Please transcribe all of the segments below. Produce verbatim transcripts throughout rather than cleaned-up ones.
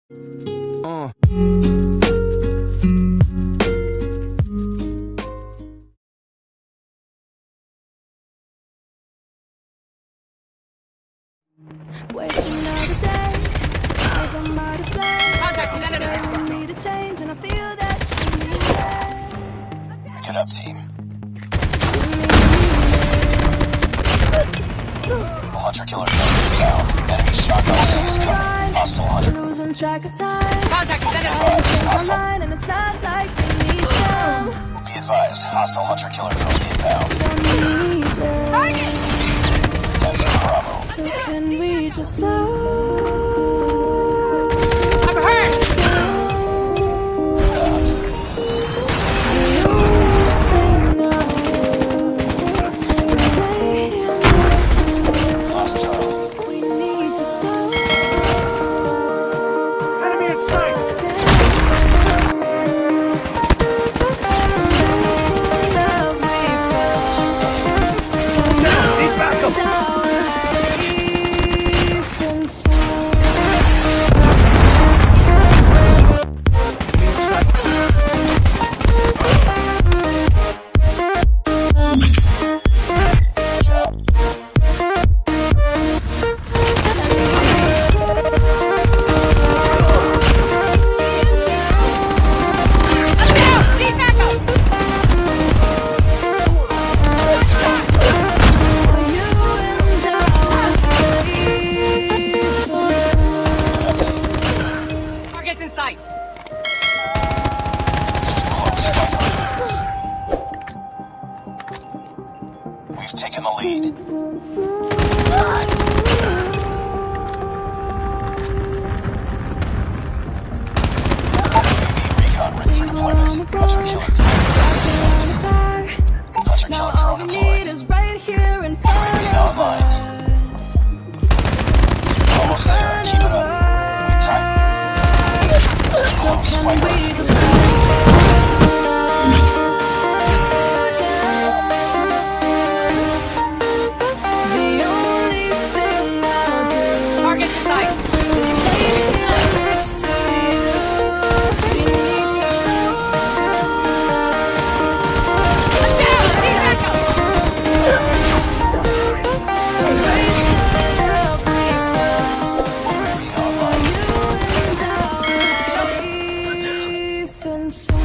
Uh. Waste another day, eyes on my display. Contact Dena. Saying we need a change, and I feel that she needs it. Pick it up, team. The hunter killer drone is down. Enemy shotgun is coming. Hostile hunter. Losing track of time. Contact Dena. Online, and it's not like we need them. Be advised, hostile hunter killer drone inbound. Don't need them. Capture Bravo. So can we just slow I'm hurt! Lost Charlie. We need to slow Enemy in sight! Need backup! Target's in sight. We've taken the lead. Recon ready for deployment. Hunter killer. Hunter Now killer all drone we deployed. need is right here in front of Online. us. Almost there. Keep it up. Wait time. Too close. Can Fight we back. just slow down? The only thing I'll do Target's in sight. is lay here next to you. We need to slow Down! Need backup! Erase the love we found. Be online. You and I are safe and sound.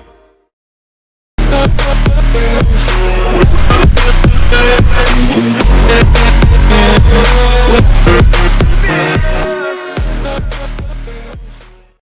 We'll be right back.